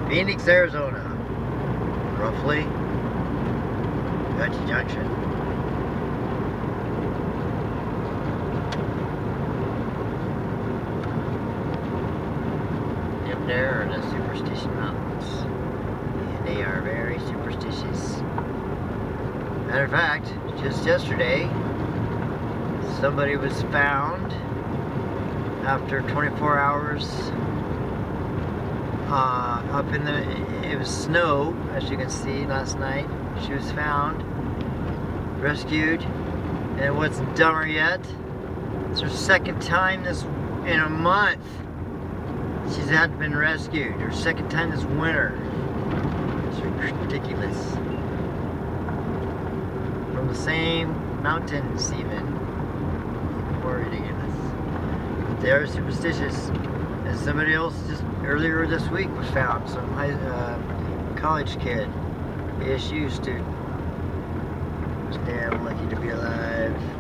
Phoenix, Arizona, roughly. Dutch Junction. Up there are the Superstition Mountains, and they are very superstitious. Matter of fact, just yesterday, somebody was found after 24 hours up in the, it was snow, as you can see, last night. She was found, rescued, and what's dumber yet, it's her second time this, in a month, she's had been rescued. Her second time this winter. It's ridiculous. From the same mountains even. More ridiculous. They are superstitious. And somebody else just earlier this week was found. Some college kid. ASU student. Was damn lucky to be alive.